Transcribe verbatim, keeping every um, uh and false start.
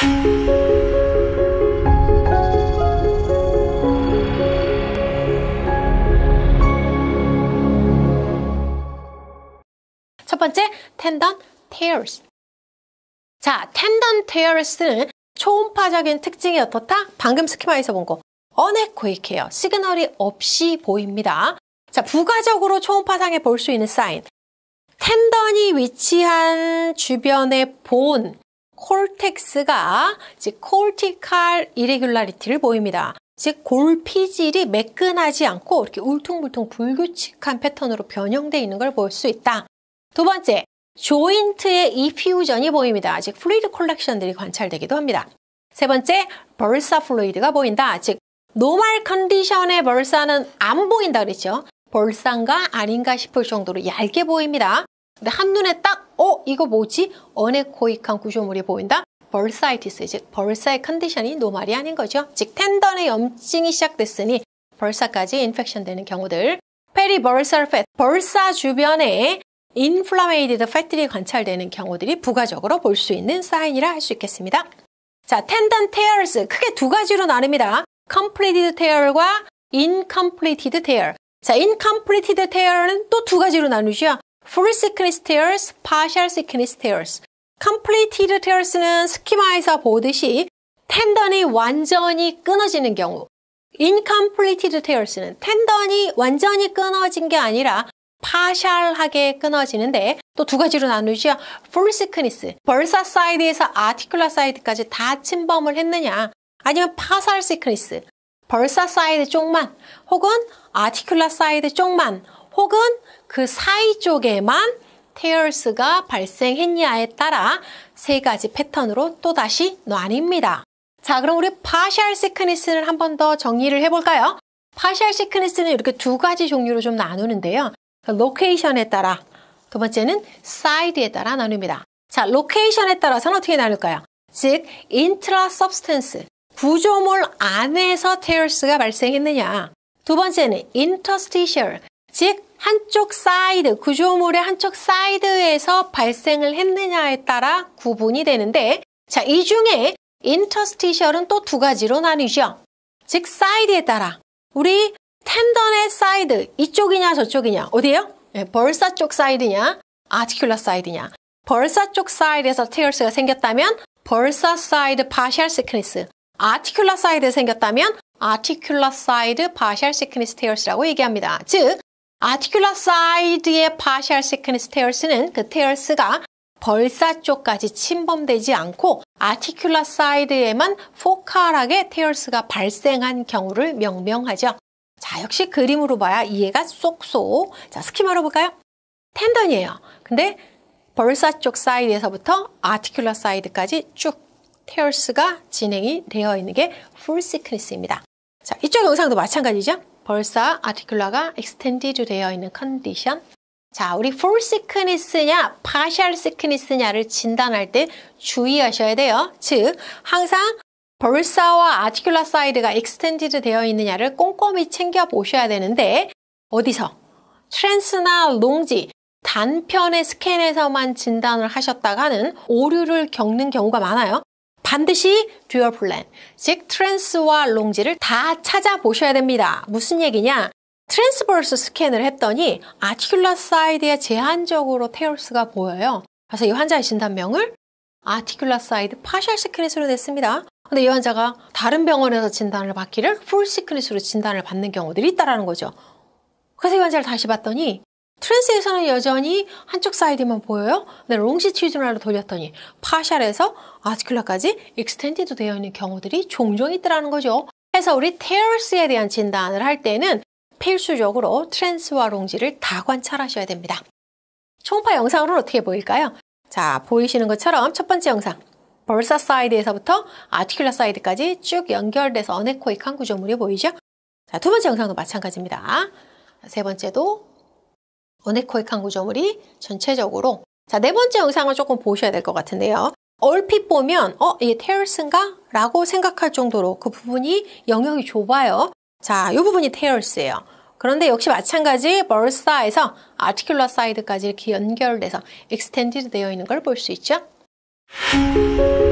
첫 번째, tendon tears. 자, tendon tears는 초음파적인 특징이 어떻다? 방금 스키마에서 본 거. 어네코익해요. 시그널이 없이 보입니다. 자, 부가적으로 초음파상에 볼 수 있는 사인. 텐던이 위치한 주변의 본, 콜텍스가 즉 cortical irregularity를 보입니다. 즉 골피질이 매끈하지 않고 이렇게 울퉁불퉁 불규칙한 패턴으로 변형되어 있는 걸 볼 수 있다. 두 번째, 조인트의 이퓨전이 보입니다. 즉 플루이드 컬렉션들이 관찰되기도 합니다. 세 번째, 벌사 플루이드가 보인다. 즉 노멀 컨디션의 벌사는 안 보인다 그랬죠. 벌사인가 아닌가 싶을 정도로 얇게 보입니다. 근데 한눈에 딱 어? 이거 뭐지? 어네코익한 구조물이 보인다. 벌사이티스, 즉 벌사의 컨디션이 노멀이 아닌 거죠. 즉 텐던의 염증이 시작됐으니 벌사까지 인펙션 되는 경우들. 페리벌살 팻, 벌사 주변에 인플라메이티드 팻들이 관찰되는 경우들이 부가적으로 볼 수 있는 사인이라 할 수 있겠습니다. 자, 텐던 테어스 크게 두 가지로 나눕니다. completed tear과 incompleted tear. 자, incompleted tear는 또 두 가지로 나누죠. full thickness tears, partial thickness tears. completed tears는 스키마에서 보듯이 텐던이 완전히 끊어지는 경우. incompleted tears는 텐던이 완전히 끊어진 게 아니라 파샬하게 끊어지는데 또 두 가지로 나누죠. full thickness, 벌사 사이드에서 아티큘라 사이드까지 다 침범을 했느냐, 아니면 파살 thickness, 벌사 사이드 쪽만, 혹은 아티큘라 사이드 쪽만, 혹은 그 사이 쪽에만 tears가 발생했냐에 따라 세 가지 패턴으로 또다시 나뉩니다. 자, 그럼 우리 partial thickness를 한 번 더 정리를 해볼까요? partial thickness는 이렇게 두 가지 종류로 좀 나누는데요. 로케이션에 따라, 두 번째는 사이드에 따라 나눕니다. 자, 로케이션에 따라서는 어떻게 나눌까요? 즉, 인트라 서브스턴스, 구조물 안에서 tears가 발생했느냐. 두 번째는 interstitial, 즉 한쪽 사이드, 구조물의 한쪽 사이드에서 발생을 했느냐에 따라 구분이 되는데, 자, 이 중에 interstitial은 또 두 가지로 나뉘죠. 즉, 사이드에 따라 우리 텐던의 사이드, 이쪽이냐 저쪽이냐, 어디예요? 네, 벌사 쪽 사이드냐, 아티큘라 사이드냐. 벌사 쪽 사이드에서 tears가 생겼다면 벌사 사이드 partial thickness, 아티큘라 사이드에 생겼다면 아티큘라 사이드 partial thickness tears라고 얘기합니다. 즉, 아티큘라 사이드의 partial thickness tears는 그 tears가 벌사 쪽까지 침범되지 않고 아티큘라 사이드에만 포칼하게 tears가 발생한 경우를 명명하죠. 자, 역시 그림으로 봐야 이해가 쏙쏙. 자, 스키마로 볼까요? 텐던이에요. 근데 벌사 쪽 사이드에서부터 아티큘라 사이드까지 쭉 tears가 진행이 되어 있는 게 full thickness입니다. 자, 이쪽 영상도 마찬가지죠. 벌사 아티큘라가 extended 되어 있는 컨디션. 자, 우리 full thickness냐, partial thickness냐를 진단할 때 주의하셔야 돼요. 즉, 항상 벌사와 아티큘라 사이드가 extended 되어 있느냐를 꼼꼼히 챙겨보셔야 되는데, 어디서? 트랜스나 롱지, 단편의 스캔에서만 진단을 하셨다가는 오류를 겪는 경우가 많아요. 반드시 듀얼 플랜, 즉 트랜스와 롱지를 다 찾아보셔야 됩니다. 무슨 얘기냐? 트랜스버스 스캔을 했더니 아티큘라 사이드에 제한적으로 tears가 보여요. 그래서 이 환자의 진단명을 아티큘라 사이드 파셜 시크니스로 냈습니다. 근데 이 환자가 다른 병원에서 진단을 받기를 풀 시크니스로 진단을 받는 경우들이 있다는 거죠. 그래서 이 환자를 다시 봤더니 트랜스에서는 여전히 한쪽 사이드만 보여요. 근데 롱지튜디널로 돌렸더니 파셜에서 아티큘라까지 익스텐디드 되어 있는 경우들이 종종 있더라는 거죠. 그래서 우리 tears에 대한 진단을 할 때는 필수적으로 트랜스와 롱지를 다 관찰하셔야 됩니다. 초음파 영상으로는 어떻게 보일까요? 자, 보이시는 것처럼 첫 번째 영상, 벌사 사이드에서부터 아티큘라 사이드까지 쭉 연결돼서 어네코익한 구조물이 보이죠? 자, 두 번째 영상도 마찬가지입니다. 세 번째도 어네코익한 구조물이 전체적으로. 자, 네 번째 영상을 조금 보셔야 될 것 같은데요. 얼핏 보면 어, 이게 tears인가? 라고 생각할 정도로 그 부분이 영역이 좁아요. 자, 이 부분이 tears예요. 그런데 역시 마찬가지 벌사에서 아티큘라 사이드까지 이렇게 연결돼서 extended 되어 있는 걸 볼 수 있죠.